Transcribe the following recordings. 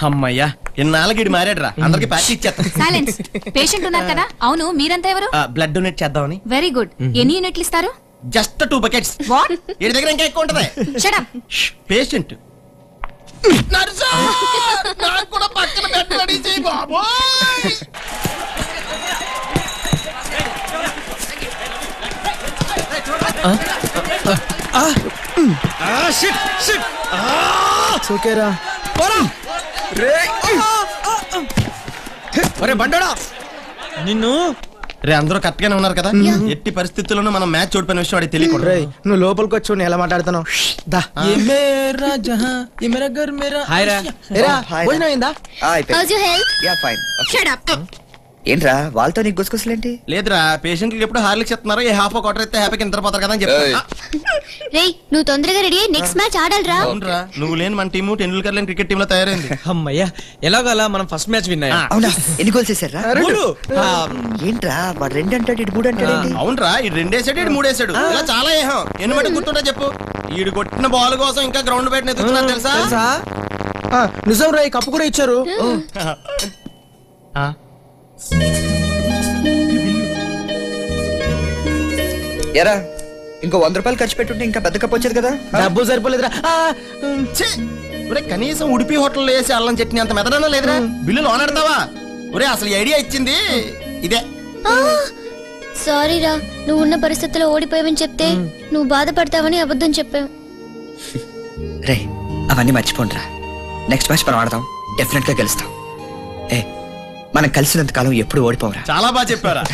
అమ్మయ్యా ఇన్నాళ్ళకి మారాడురా అందరికి పార్టీ ఇచ్చేస్తా. సైలెన్స్. పేషెంట్ ఉన్నారు కదా. అవును మీరంతా ఎవరు? బ్లడ్ డొనేట్ చేద్దామని. Very good. ఎన్ని యూనిట్లు ఇస్తారు? Just 2 buckets. వాట్? వీడి దగ్గర ఇంకా ఎక్కువ ఉంటది. Shut up. పేషెంట్ నర్సు నాకు కూడా పక్కన బెడ్ రెడీ చేయి బాబోయ్. షిట్ షిట్ ఓకేరా పోరా రే. ఒరే బండోడా నిన్ను రే అందరూ కరెక్ట్ గానే ఉన్నారు కదా. ఎట్టి పరిస్థితుల్లోనూ మనం మ్యాచ్ ఓడిపోయిన విషయం వాడికి తెలియకూడదు. రేయ్ నువ్వు లోపలికి వచ్చి నేను ఎలా మాట్లాడుతున్నావు దా ये मेरा जहां ये मेरा घर मेरा హాయ్ రా ఏరా భోజనం అయిందా How's your health? Yeah fine. Shut up. ఏంట్రా వాళ్ళతో నీకు గుసగుసలేంటి? లేదురా పేషెంట్కి ఎప్పుడు హార్లిక్స్ ఇస్తున్నారు. ఏ హాఫ్ క్వార్టర్ అయితే హ్యాపీకి నిద్రపోతారు కదా అని చెప్తా. రేయ్ నువ్వు తొందరగా రెడీ అయ్యి నెక్స్ట్ మ్యాచ్ ఆడాలిరా. అవునరా నువ్వు లేని మన టీము టెండూల్కర్ లేని క్రికెట్ టీమ్ లో తయారైంది. అమ్మయ్యా ఎలాగలా మనం ఫస్ట్ మ్యాచ్ విన్ అయ్యాం. అవునా ఎన్ని గోల్స్ వేసారా? ఏంట్రా వాడు 2 అంటాడు ఇటు 3 అంటాడు ఏంటి? అవునరా ఈ 2 వేసాడు ఇటు 3 వేసాడు. ఇలా చాలా ఏహం ఎన్ని మట్టి గుర్తుంటా చెప్పు. ఈడు కొట్టిన బాల్ కోసం ఇంకా గ్రౌండ్ బయట ఎత్తుతున్నారు తెలుసా? నిజం రా కప్పు కూడా ఇచ్చారు. ఎరా ఇంకో 100 రూపాయలు ఖర్చు పెట్టుంటే ఇంకా పెద్ద కప్పు వచ్చేది కదా. డబ్బు సరిపోలేదురా. ఛీ! ఒరే కనీసం ఉడిపి హోటల్లో వేసి అల్లం చట్నీ అంత మెదడన్నా లేదురా. బిల్లు లోన్ ఆడతావా? ఒరే అసలు ఈ ఐడియా ఇచ్చింది ఇదే. సారీ రా నువ్వు ఉన్న పరిస్థితుల్లో ఓడిపోయావని చెప్తే నువ్వు బాధపడతావని అబద్ధం చెప్పావు. రే అవన్నీ మర్చిపోండిరా. నెక్స్ట్ మ్యాచ్ మనం ఆడదాం. డెఫినెట్ గా గెలుస్తాం. ఏ మనం కలిసినంత కాలం ఎప్పుడు ఓడిపోవరా. చాలా బాగా చెప్పారా.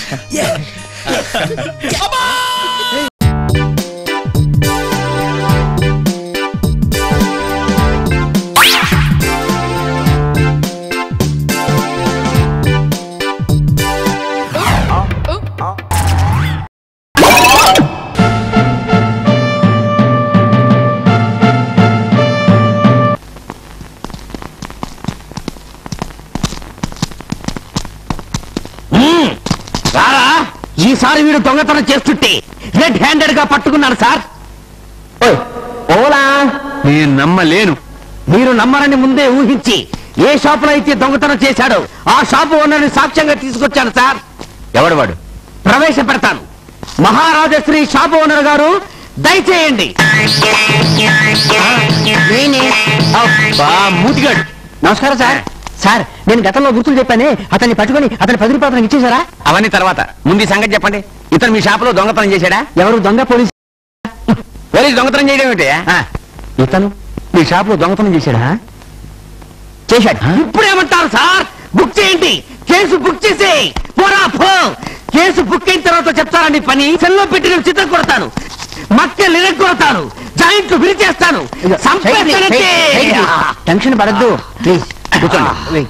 ఈసారి వీడు దొంగతనం చేస్తుంటే రెడ్ హ్యాండెడ్ గా పట్టుకున్నాను సార్. ఓలా నేను నమ్మలేను. మీరు నమ్మరని ముందే ఊహించి ఏ షాపులో అయితే దొంగతనం చేశాడో ఆ షాపు ఓనర్ని సాక్ష్యంగా తీసుకొచ్చాను సార్. ఎవడు వాడు? ప్రవేశపెడతాను. మహారాజశ్రీ షాపు ఓనర్ గారు దయచేయండి. మూతిగాడు. నమస్కారం సార్. సార్ నేను గతంలో గుర్తులు చెప్పానే అతన్ని పట్టుకొని అతని 10 రూపాయలు ఇచ్చేసారా? అవన్నీ తర్వాత ముందు సంగతి చెప్పండి. ఇతను మీ షాపులో దొంగతనం చేశాడా? ఎవరు దొంగ? పోలీసు దొంగతనం చేయడం ఏమిటి? ఇతను మీ షాపులో దొంగతనం చేశాడా? చేశాడు. ఇప్పుడేమంటారు సార్? బుక్ చేయండి. కేసు బుక్ చేసి పోరా పో. కేసు బుక్ అయిన తర్వాత చెప్తారండి పని. సెల్లో పెట్టి నేను చిత్రం కొడతాను. మక్కలు ఇరగొడతాను. జాయింట్లు విరిచేస్తాను. టెన్షన్ పడద్దు ప్లీజ్ కూర్చోండి.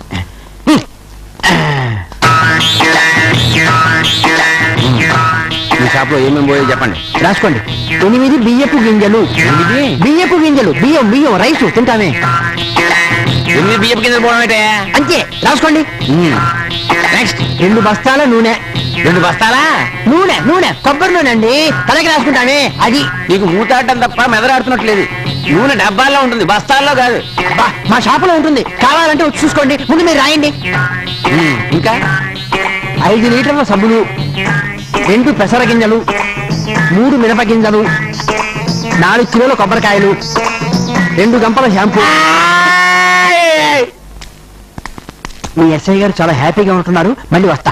మీ షాప్ లో ఏమేమి పోయో చెప్పండి. రాసుకోండి. 8 బియ్యపు గింజలు. బియ్యపు గింజలు బియ్యం రైస్ తింటామే. 8 బియ్యపు గింజలు పోవడం అంటే అంతే. రాసుకోండి. నెక్స్ట్ 2 బస్తాల నూనె. 2 బస్తాలా నూనె కొబ్బరి నూనె అండి. తలకి రాసుకుంటానే. అది నీకు మూతాడటం తప్ప మెదరాడుతున్నట్లేదు. నూనె డబ్బాల్లో ఉంటుంది, బస్తాల్లో కాదు. మా షాపులో ఉంటుంది. కావాలంటే వచ్చి చూసుకోండి. ముందు మీరు రాయండి. ఇంకా 5 లీటర్ల సబ్బులు, 2 పెసర గింజలు, 3 మిరప గింజలు, 4 కిలోల కొబ్బరికాయలు, 2 గంపల షాంపూ. మీ ఎస్ఐ గారు చాలా హ్యాపీగా ఉంటున్నారు. మళ్ళీ వస్తా.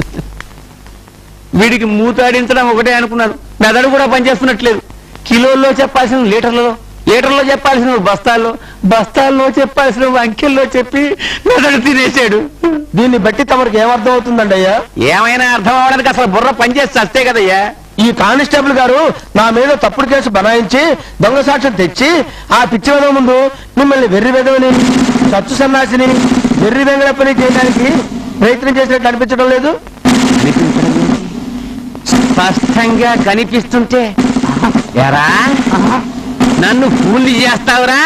వీడికి మూతాడించడం ఒకటే అనుకున్నాను. మెదడు కూడా పనిచేస్తున్నట్లేదు. కిలోల్లో చెప్పాల్సిన లీటర్లో చెప్పాల్సిన బస్తాల్లో చెప్పాల్సిన అంకెల్లో చెప్పి మెదడు తినేసాడు. దీన్ని బట్టి తమరికి ఏమర్థం అవుతుందండి అయ్యా? ఏమైనా అర్థం అవడానికి అసలు బుర్ర పనిచేస్తే వస్తే కదయ్యా. ఈ కానిస్టేబుల్ గారు నా మీద తప్పుడు కేసు బనాయించి దొంగ సాక్ష్యం తెచ్చి ఆ పిచ్చి వెదవ ముందు మిమ్మల్ని వెర్రి వెదవని, సచ్చు సన్నాసిని, వెర్రి వెంగళప్పని చేయడానికి ప్రయత్నం చేసినట్టు అనిపించడం లేదు? స్పష్టంగా కనిపిస్తుంటే ఎరా నన్ను ఫూల్ చేస్తావురా?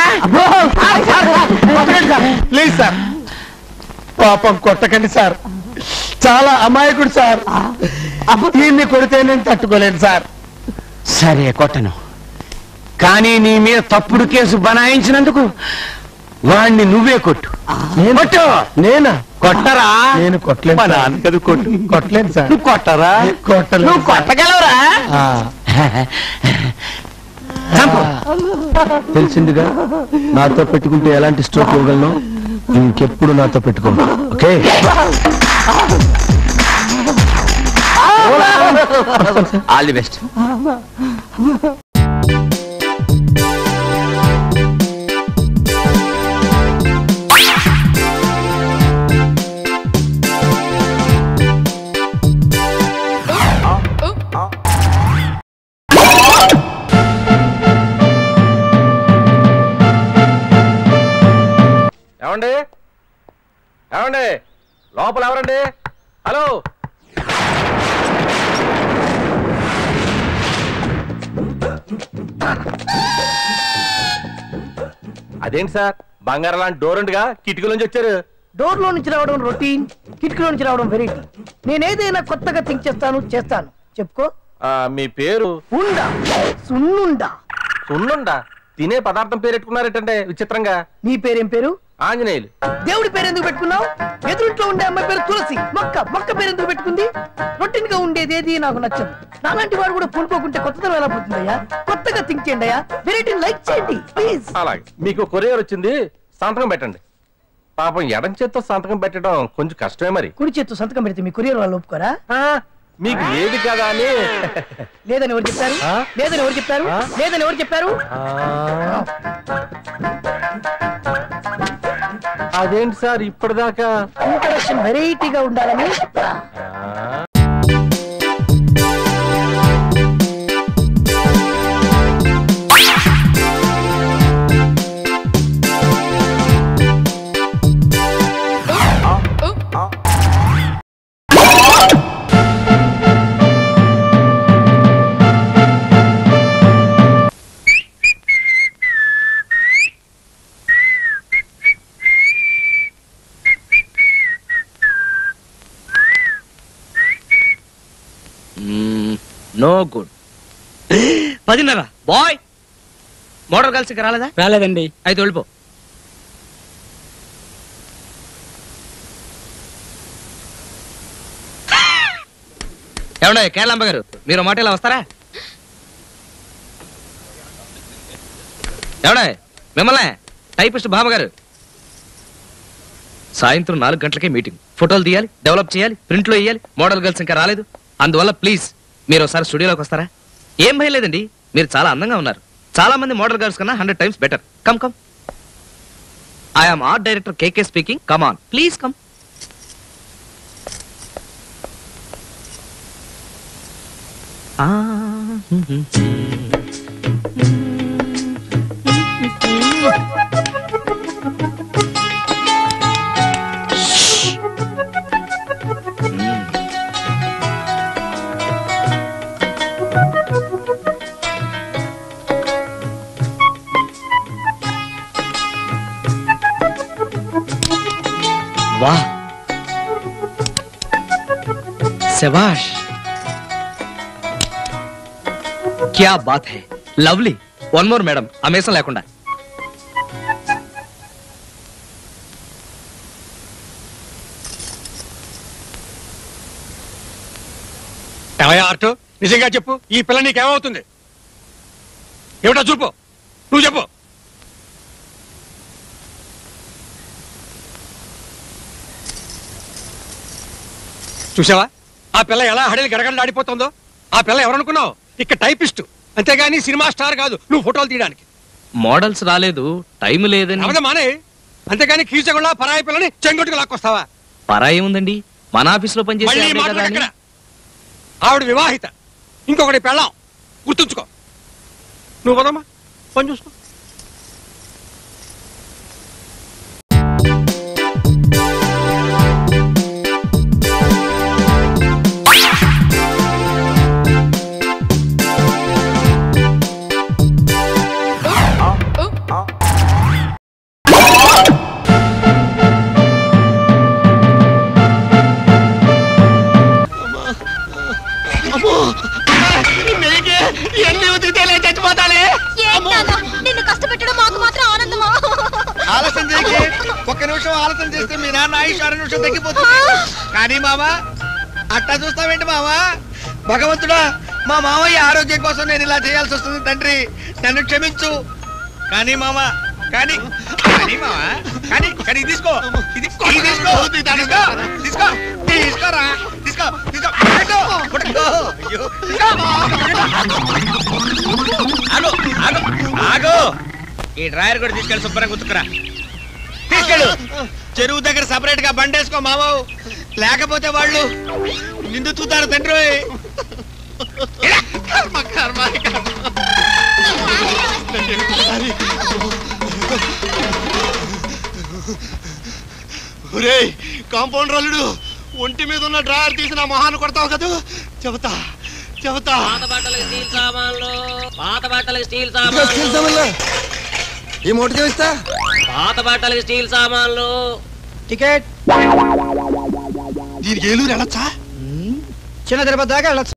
ప్లీజ్ సార్ పాపం కొట్టకండి సార్. చాలా అమాయకుడు సార్. దీన్ని కొడితే నేను తట్టుకోలేను సార్. సరే కొట్టను. కానీ నీ మీద తప్పుడు కేసు బనాయించినందుకు వాణ్ణి నువ్వే కొట్టు. కొట్టు. నేనా? కొట్టరా? నేను కొట్టలేను. మా నాన్న కదా కొట్టు. కొట్టలేను సార్. నువ్వు కొట్టరా? కొట్టలేదు. నువ్వు కొట్టగలవురా? తెలిసిందిగా నాతో పెట్టుకుంటే ఎలాంటి స్ట్రోక్ ఇవ్వగలను. ఇంకెప్పుడు నాతో పెట్టుకోను. ఓకే? All the best. ఏమండి ఏమండి లోపల ఎవరండి? హలో అదేంటి సార్ బంగారం లాంటి డోర్ ఉండగా కిటికీ నుంచి వచ్చారు? డోర్ లో నుంచి రావడం రొటీన్, కిటికీలో నుంచి రావడం వెరైటీ. నేనేదైనా కొత్తగా థింక్ చేస్తాను. చెప్పుకో. మీ పేరు? ఉండా. సున్నుండా. సున్నుండా? తినే పదార్థం పేరు పెట్టుకున్నారేటంటే విచిత్రంగా. నీ పేరేం పేరు? ఆంజనేయులు. దేవుడి పేరు ఎందుకు పెట్టుకున్నావు? ఎదురుంట్లో ఉండే అమ్మాయి పేరు తులసి. మొక్క పేరు ఎందుకు పెట్టుకుంది? రొటీన్ గా ఉండేదేది నాకు నచ్చదు. నాలాంటి వాడు కూడా పూనుకోకుంటే కొత్తదనం ఎలా పోతుందయ్యా? కొత్తగా థింక్ చేయండి అయ్యా. వెరైటీ లైక్ చేయండి ప్లీజ్. అలాగే. మీకు కొరియర్ వచ్చింది, సంతకం పెట్టండి. పాపం ఎడం చేత్తో సంతకం పెట్టడం కొంచెం కష్టమే మరి. కుడి చేత్తు సంతకం పెడితే మీ కొరియర్ వాళ్ళు ఒప్పుకోరా? మీకు లేదు కదా అని. లేదని ఎవరు చెప్పారు? లేదని ఎవరు చెప్పారు? లేదని ఎవరు చెప్పారు? అదేంటి సార్ ఇప్పటిదాకా ఇంట్రడక్షన్ వెరైటీగా ఉండాలని. No good. 10:30 boy. Model girls ఇక్కడ రాలేదా? రాలేదండి. అయితే వెళ్ళిపో. ఏమన్నా కేరళంబ గారు, మీరు మాట ఇలా వస్తారా? ఏమన్నా మిమ్మల్ని టైపిస్ట్ బాబు గారు, సాయంత్రం 4 గంటలకే మీటింగ్. ఫోటోలు తీయాలి, డెవలప్ చేయాలి, ప్రింట్లో వేయాలి. మోడల్ గర్ల్స్ ఇంకా రాలేదు. అందువల్ల ప్లీజ్ మీరు ఒకసారి స్టూడియోలోకి వస్తారా? ఏం భయం లేదండి, మీరు చాలా అందంగా ఉన్నారు. చాలా మంది మోడల్ గర్ల్స్ కన్నా 100 times better. Come come. I'm art director KK speaking. Come on please come. वाह, शाबाश, क्या बात है, लवली. वन मोर मैडम, हमेशा लेकुंडा. ఆర్ట్ నిజంగా చెప్పు, ఈ పిల్ల నీకేమవుతుంది? ఏమిటా చూపు, నువ్వు చెప్పు. చూసావా ఆ పిల్ల ఎలా హడలి గడగడలాడిపోతుందో? ఆ పిల్ల ఎవరనుకున్నావు? ఇక్కడ టైపిస్ట్, అంతేగాని సినిమా స్టార్ కాదు. నువ్వు ఫోటోలు తీయడానికి. మోడల్స్ రాలేదు, టైం లేదని. అవదా మానే, అంతేగాని కీచకుండా పరాయి పిల్లని చెంగొట్టుకు లాక్కొస్తావా? పరాయి ఉందండి, మన ఆఫీస్ లో పనిచేసే. ఆవిడ వివాహిత, ఇంకొకటి పెళ్ళాం, గుర్తుంచుకో. నువ్వు పోదమ్మా, పని చూసుకో. నిన్ను నిమిషం ఆలోచన చేస్తే మీ నాన్న ఆయుష్ 6 నిమిషం తగ్గిపోతుంది. కానీ మావా అట్టా చూస్తావేంటి మావా? భగవంతుడా, మా మావయ్య ఆరోగ్యం కోసం నేను ఇలా చేయాల్సి వస్తుంది. తండ్రి నన్ను క్షమించు. కానీ మావా కానీ కానీ మావా కానీ కానీ తీసుకో తీసుకోరా తీసుకో ఆగు. ఈ డ్రాయర్ కూడా తీసుకెళ్ళి శుభ్రంగా ఉతుకురా. తీసుకెళ్ళు. చెరువు దగ్గర సపరేట్ గా బండేసుకో మావవు, లేకపోతే వాళ్ళు నిందుతుతారు తండ్రి. కాంపౌండ్ అల్లుడు, ఒంటి మీద ఉన్న డ్రాయర్ తీసి నా మొహాన్ని కొడతావు కదా? చెబుతా పాత బట్టలకు స్టీల్ సామాన్లు ఈ మూటకి ఇస్తా. పాత బట్టలకు స్టీల్ సామాన్లు. టికెట్. దీనికి ఏలూరు వెళ్ళొచ్చా? చిన్న తిరుపతి దాకా వెళ్ళొచ్చు.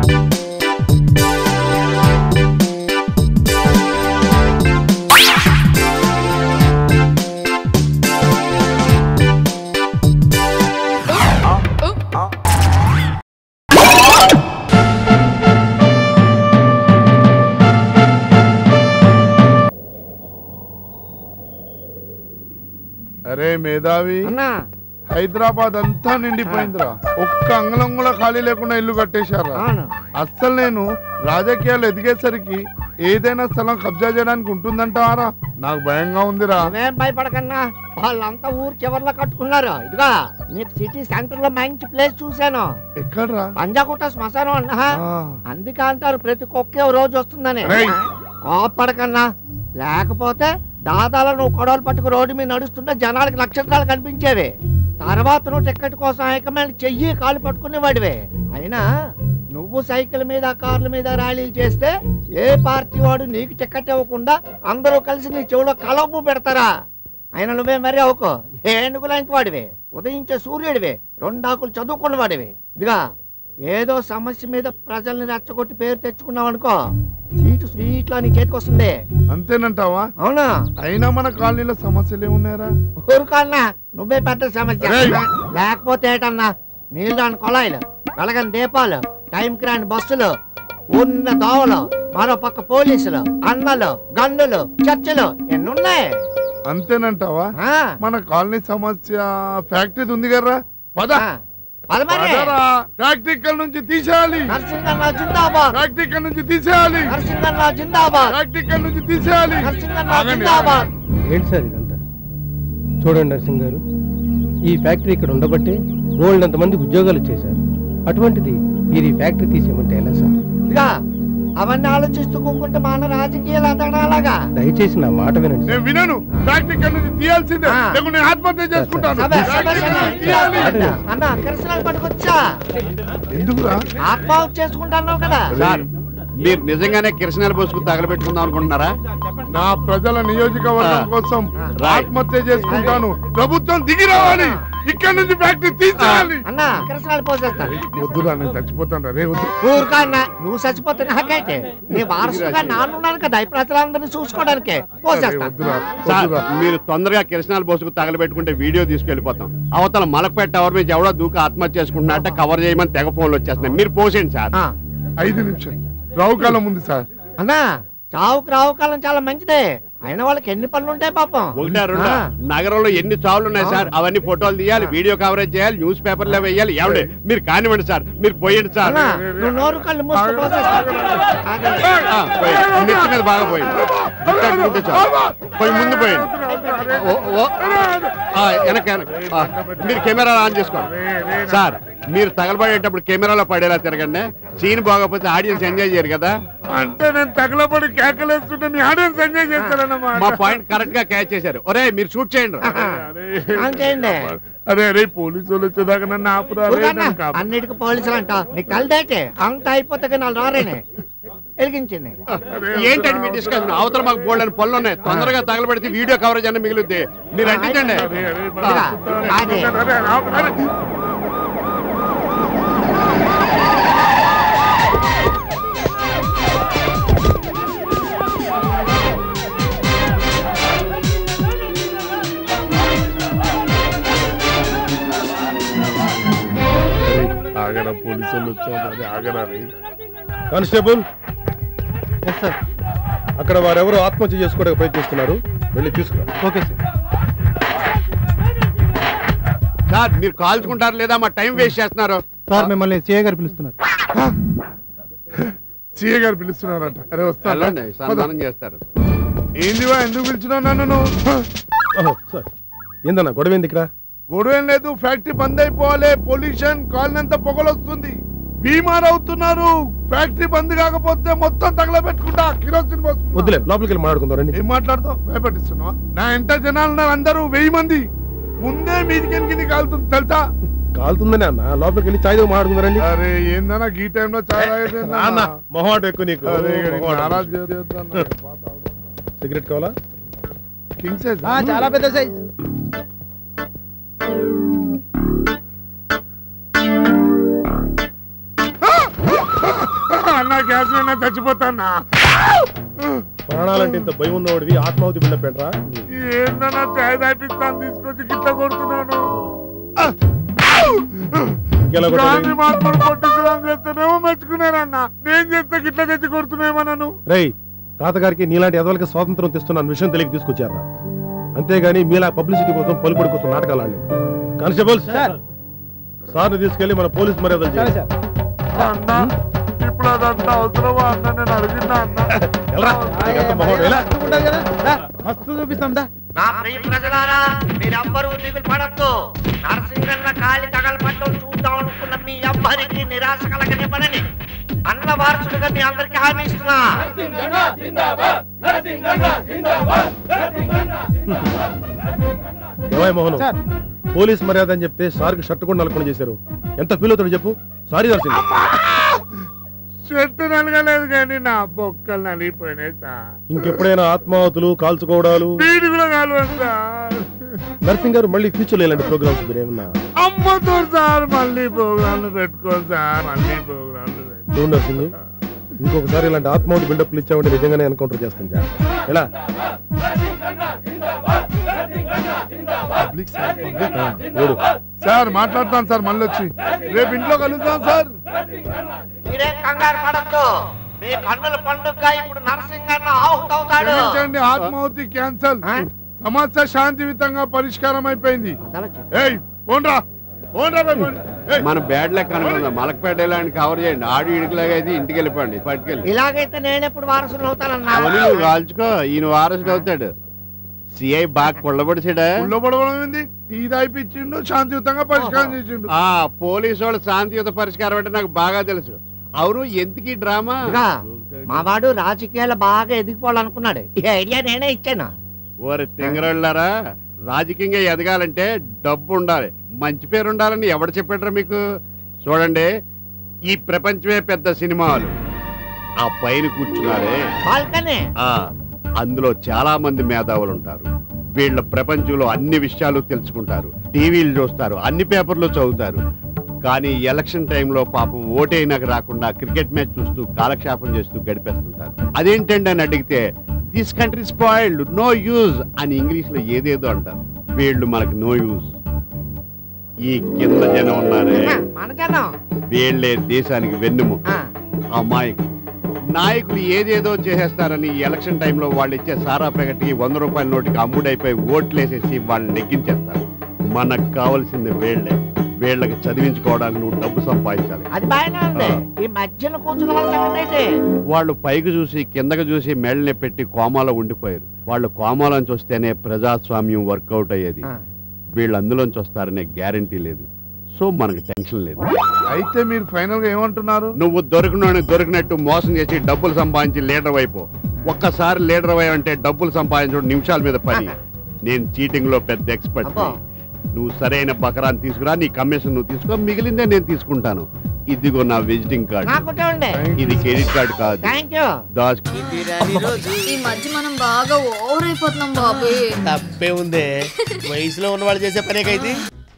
అరే మేధావి, హైదరాబాద్ అంతా నిండిపోయిందిరా. ఒక్క అంగళం కూడా ఖాళీ లేకుండా ఇల్లు కట్టేశారా? అస్సలు నేను రాజకీయాలు ఎదిగేసరికి ఏదైనా స్థలం కబ్జా చేయడానికి ఉంటుందంటారా? నాకు భయంగా ఉందిరా. ఏం భయపడకన్నా, వాళ్ళంతా ఊరు చివర్లో కట్టుకున్నారు. ఇదిగా నీకు సిటీ సెంటర్ లో మంచి ప్లేస్ చూశాను. ఎక్కడ్రా? పంజాగుట్ట శ్మశానం అన్నా. అందుకే అంటారు ప్రతి కుక్క రోజు వస్తుందని. కోపడకన్నా, లేకపోతే దాదాలో నువ్వు కొడవలు పట్టుకు రోడ్డు మీద నడుస్తుంటే జనాలకు నక్షత్రాలు కనిపించేవి. తర్వాత నువ్వు టికెట్ కోసం హైకమాండ్ చెయ్యి కాలు పట్టుకునేవాడివే. అయినా నువ్వు సైకిల్ మీద కార్ల మీద ర్యాలీలు చేస్తే ఏ పార్టీ వాడు నీకు టికెట్ ఇవ్వకుండా అందరూ కలిసి నీ చెవులో కలపు పెడతారా? అయినా నువ్వే మరీ అవుకో, ఏనుగు లాంటి వాడివే, ఉదయించే సూర్యుడివే, 2 ఆకులు చదువుకున్న వాడివే. ఇదిగా ఏదో సమస్య మీద ప్రజల్ని రెచ్చగొట్టి పేరు తెచ్చుకున్నావు అనుకో, సీటు స్వీట్ లో నీ చేతికి వస్తుంది. అంతేనంటావా? అవునా? అయినా మన కాలనీలో సమస్యలు ఏమున్నాయరా? ఊరుకోన్నా, నువ్వే పెద్ద సమస్య. లేకపోతే ఏటన్నా, నీళ్ళు రాని కొళాయిలు, వెలగని దీపాలు, టైంకి రాని బస్సులు, ఉన్న దోవలు, మరో పక్క పోలీసులు, అన్నలు, గన్నులు, చర్చలు ఎన్నున్నాయి. అంతేనంటావా? మన కాలనీ సమస్య ఫ్యాక్టరీ ఉంది కదరా, ఫ్యాక్టరీ ఇక్కడ నుంచి తీసేయాలి. నరసింహరావు జిందాబాద్. ఫ్యాక్టరీ ఇక్కడ నుంచి తీసేయాలి. నరసింహరావు జిందాబాద్. ఫ్యాక్టరీ ఇక్కడ నుంచి తీసేయాలి. నరసింహరావు జిందాబాద్. ఏంటి సార్ ఇదంతా? చూడండి నరసింహ్ గారు, ఈ ఫ్యాక్టరీ ఇక్కడ ఉండబట్టే బోల్డ్ అంతమందికి ఉద్యోగాలు వచ్చేసారు. అటువంటిది మీరు ఈ ఫ్యాక్టరీ తీసేయమంటే ఎలా సార్? ఇదిగా అవన్నీ ఆలోచిస్తూ కూకుంటే మన రాజకీయాలు అతడాలాగా. దయచేసి నా మాట వినండి. నేను వినను. ఫ్యాక్టరీ ఇక్కడ నుంచి తీయాల్సిందే, లేకుంటే నేను ఆత్మహత్య చేసుకుంటాను. అన్న కిరసనాలు పట్టుకొచ్చా. ఎందుకురా? ఆత్మహత్య చేసుకుంటాను కదా. మీరు నిజంగానే కిరసనాలు పోసుకు తగలబెట్టుకుందాం అనుకుంటున్నారా? నా ప్రజల నియోజకవర్గం కోసం ఆత్మహత్య చేసుకుంటాను. ప్రభుత్వం దిగి రావాలి, ఇక్కడ నుంచి ఫ్యాక్టరీ తీసేయాలి. అన్న కిరసనాలు పోసేస్తా. వద్దురా, నేను చచ్చిపోతాను. రే వద్దు. ఊరుకన్నా, నువ్వు చచ్చిపోతే నాకైతే నీ వారసుగా నాన్నున్నాను కదా, ఈ ప్రజలందరినీ చూసుకోవడానికి పోసేస్తా. మీరు తొందరగా కిరసనాలు పోసుకు తగలబెట్టుకుంటే వీడియో తీసుకెళ్లిపోతాం. అవతల మలకపేట టవర్ మీద ఎవడో దూక ఆత్మహత్య చేసుకుంటున్నట్ట కవర్ చేయమని తెగ ఫోన్లు వచ్చేస్తున్నాయి. మీరు పోసేయండి సార్. 5 నిమిషాలు రావుకాలం ఉంది సార్. అన్నా చావుకు రావుకాలం చాలా మంచిదే. అయినా వాళ్ళకి ఎన్ని పనులు ఉంటాయి పాపం. 1 2 నగరంలో ఎన్ని చావులు ఉన్నాయి సార్, అవన్నీ ఫోటోలు తీయాలి, వీడియో కవరేజ్ చేయాలి, న్యూస్ పేపర్లో వేయాలి. ఎవడే మీరు కానివ్వండి సార్, మీరు పోయండి సార్. నువ్వు నోరు కళ్ళు మూసుకు నెత్తి మీద బాగా పోయింది, పోయి ముందు పోయండి. వెనక మీరు కెమెరా ఆన్ చేసుకోండి సార్. మీరు తగలబడేటప్పుడు కెమెరాలో పడేలా తిరగండి. సీన్ బాగోకపోతే ఆడియన్స్ ఎంజాయ్ చేయరు కదా. అంటే నేను తగలబడి కేకలేస్తుంటే మీ ఆడియన్స్ ఎంజాయ్ చేస్తారన్నమాట. మా పాయింట్ కరెక్ట్ గా క్యాచ్ చేశారు. ఒరే మీరు షూట్ చేయండి. అరే అరే పోలీసు వాళ్ళు వచ్చేదాకా నన్ను ఆపురా. అన్నిటికీ పోలీసులు అంట, నీకు కలిదైతే అంత అయిపోతే నాలుగు రారేనే వెలిగించింది. ఏంటండి మీ డిస్కషన్? అవతల మాకు బోల్డ్ అని పనులు ఉన్నాయి. తొందరగా తగలబెడితే వీడియో కవరేజ్ అన్న మిగులుద్ది. మీరు అంటించండి. ఆడ పోలీసులు వచ్చారు ఆగరాని. కానిస్టేబుల్ అక్కడ వారెవరో ఆత్మహత్య చేసుకోవడానికి ప్రయత్నిస్తున్నారు, వెళ్ళి తీసుకురా. ఓకే సార్ మీరు కాల్చుకుంటారు లేదా మా టైం వేస్ట్ చేస్తున్నారు. సార్ మిమ్మల్ని సిఐ గారు పిలుస్తున్నారు. సిఏ గారు పిలుస్తున్నారట. అరే వస్తాను, సన్మానం చేస్తారు. ఏందివా ఎందుకు పిలిచినావు నన్ను? సార్ ఏందన్నా గొడవ ఏంది ఇక్కడ? గొడవ ఏం లేదు, ఫ్యాక్టరీ బంద్ అయిపోవాలి. పొల్యూషన్ కాలనంత పొగలొస్తుంది, బీమార్ అవుతున్నారు. ఫ్యాక్టరీ బంద్ కాకపోతే మొత్తం తగలబెట్టుకుంటా కిరోసిన్ పోసుకుంటా. వద్దులే, లోపలికి వెళ్ళి మాట్లాడుకుందాం రండి. ఏం మాట్లాడతావు? భయపడిస్తున్నావా? నా ఎంత జనాలు ఉన్నారు, అందరూ 1000 మంది. ముందే మీదికి కాలుతుంది తెలుసా? కాలుతుందని అన్న, లోపలికి వెళ్ళి చాయ్ మాట్లాడుకుందాం రండి. అరే ఏందన్నా ఈ టైంలో చాయ్ మొహమాట ఎక్కువ నీకు. సిగరెట్ కావాలా? కింగ్ సైజ్ చాలా పెద్ద సైజ్. అన్నా గ్యాస్ చచ్చిపోతాన్నా. ప్రాణాలంటే ఇంత భయం ఉన్నవాడివి ఆత్మాహుతి బిడ్డ పెట్టరా? ఏందన్నా చాయ్ తాపిస్తాను తీసుకొచ్చి గిట్ల కొడుతున్నాను. చేస్తేనేమో మెచ్చుకున్నారన్నా, నేను చేస్తే గిట్ల తెచ్చి కొడుతున్నామో నన్ను. రేయ్, తాతగారికి నీలాంటి ఎదవలకి స్వాతంత్రం తెస్తున్న విషయం తెలియక తీసుకొచ్చారా? అంతేగాని మీలా పబ్లిసిటీ కోసం పలుకుడి కోసం నాటకాలు ఆడలేదు. కానిస్టేబుల్ సార్ని తీసుకెళ్లి మన పోలీస్ మర్యాదలు చేయాలి. అన్నా ఇప్పుడు అదంతా అవసరమా అన్న? నేను అడిగినా మస్తు చూపిస్తాం దా. నా ప్రియ ప్రజలారా, మీరెవ్వరూ దిగులు పడద్దు. నరసింగన్న కాలి తగలపట్టం చూద్దాం అనుకున్న మీ ఎవ్వరికి నిరాశ కలగనివ్వనని అన్న వారసుడిగా మీ అందరికి హామీ ఇస్తున్నా. మోహన్, పోలీస్ మర్యాద అని చెప్తే సార్కి షర్ట్ కూడా నలుకొని చేశారు. ఎంత ఫీల్ అవుతాడు చెప్పు? సారీ నరసింగ. చెట్టు నలగలేదు కానీ నా బొక్కలు నలిగిపోయినాయి సార్. ఇంకెప్పుడైనా ఆత్మాహుతులు కాల్చుకోవడాలు వీడి కూడా కాలువదు సార్. నరసింగ్ గారు మళ్ళీ ఫ్యూచర్ లో ఇలాంటి ప్రోగ్రామ్స్ మీరేమన్నా అమ్మతో సార్ మళ్ళీ ప్రోగ్రాంలు పెట్టుకోండి సార్, మళ్ళీ ప్రోగ్రాంలు చూడు నరసింగ్, ఇంకొకసారి ఇలాంటి ఆత్మాహుతి బిల్డప్లు ఇచ్చామంటే నిజంగానే ఎన్కౌంటర్ చేస్తాం. ఎలా సార్ మాట్లాడతాను సార్, మళ్ళీ వచ్చి రేపు ఇంట్లో కలుద్దాం సార్. మీరే కంగారు పడద్దు. మీ కన్నుల పండుగ ఇప్పుడు నరసింగన్న ఆహుతవుతాడు. ఆత్మాహుతి క్యాన్సల్, సమస్య శాంతియుతంగా పరిష్కారం అయిపోయింది. మన బ్యాడ్ లెక్క అనుకుందాం. మలక్పేట ఇలాంటి కవర్ చేయండి. ఆడి ఇడికిలాగా అయితే ఇంటికి వెళ్ళిపోండి, పట్టుకెళ్ళి. ఇలాగైతే నేనెప్పుడు వారసులు అవుతానన్నా? నువ్వు కాల్చుకో, ఈయన వారసుడు అవుతాడు. సిఐ బాగా కొల్లబడిసాడా? కొల్లబడబడింది, టీ తాగిపించిండు, శాంతియుతంగా పరిష్కారం చేసిండు. పోలీసు వాళ్ళు శాంతియుత పరిష్కారం అంటే నాకు బాగా తెలుసు. అవును, ఎందుకు ఈ డ్రామా? మా వాడు రాజకీయాలు బాగా ఎదిగిపోవాలనుకున్నాడు. ఈ ఐడియా నేనే ఇచ్చాను. ఓరి తింగరోళ్ళారా, రాజకీయంగా ఎదగాలంటే డబ్బు ఉండాలి, మంచి పేరు ఉండాలని ఎవడు చెప్పాడ్రా మీకు? చూడండి, ఈ ప్రపంచమే పెద్ద సినిమాలు. ఆ పైన కూర్చున్నారే అందులో చాలా మంది మేధావులు ఉంటారు. వీళ్ళ ప్రపంచంలో అన్ని విషయాలు తెలుసుకుంటారు, టీవీలు చూస్తారు, అన్ని పేపర్లు చదువుతారు. కానీ ఎలక్షన్ టైంలో పాపం ఓటైనాక రాకుండా క్రికెట్ మ్యాచ్ చూస్తూ కాలక్షేపం చేస్తూ గడిపేస్తుంటారు. అదేంటండి అని అడిగితే this country spoiled, no use అని ఇంగ్లీష్ లో ఏదేదో అంటారు. వీళ్ళు మనకు నో యూజ్. ఈ కింద జనం ఉన్నారే, వీళ్ళే దేశానికి వెన్నుముక. అమాయకులు నాయకులు ఏదేదో చేసేస్తారని ఎలక్షన్ టైంలో వాళ్ళు ఇచ్చే సారా ప్యాకెట్కి 100 రూపాయల నోటికి అమ్ముడైపోయి ఓట్లేసేసి వాళ్ళని నెగ్గించేస్తారు. మనకు కావాల్సింది వీళ్ళే. వీళ్ళకి చదివించుకోవడానికి నువ్వు డబ్బు సంపాదించాలి. అది బాగానే ఉంది. ఈ మధ్యలో కూర్చున్న వాళ్ళు పైకి చూసి కిందకి చూసి మెళ్ళని పెట్టి కోమాలో ఉండిపోయారు. వాళ్ళు కోమాలోంచి వస్తేనే ప్రజాస్వామ్యం వర్కౌట్ అయ్యేది. వీళ్ళు అందులోంచి వస్తారనే గ్యారంటీ లేదు. సో మనకు టెన్షన్ లేదు. అయితే మీరు ఫైనల్ గా ఏమంటున్నారు? నువ్వు దొరికినట్టు మోసం చేసి డబ్బులు సంపాదించి లీడర్ అయిపో. ఒక్కసారి లీడర్ అయ్యావంటే డబ్బులు సంపాదించడం నిమిషాల మీద పని. నేను చీటింగ్ లో పెద్ద ఎక్స్పర్ట్. నువ్వు సరైన బకరాన్ని తీసుకురా, నీ కమిషన్ నువ్వు తీసుకో, మిగిలిందే నేను తీసుకుంటాను. ఇదిగో నా విజిటింగ్ కార్డు. ఇది క్రెడిట్ కార్డు కాదు. ఈ మధ్య మనం బాగా ఓవర్ అయిపోతున్నాం బాబు. తప్పే ఉందే, వయసులో ఉన్న వాళ్ళు చేసే పనేకైతే.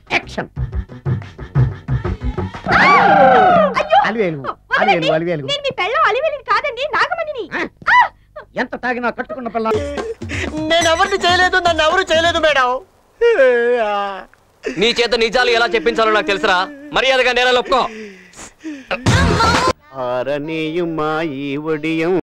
ఎంత తాగినా కట్టుకున్న పిల్ల. నేను ఎవరిని చేయలేదు, నన్ను ఎవరు చేయలేదు మేడం. నీ చేత నిజాలు ఎలా చెప్పించాలో నాకు తెలుసురా. మర్యాదగా నేల ఒప్పుకో. ஆரணியுமா ஈவடியும்